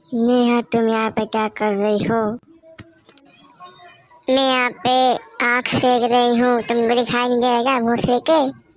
नेहा, तुम यहाँ पे क्या कर रही हो? मैं यहाँ पे आँख सेक रही हूँ। तुमको दिखाई नहीं देगा भूत के?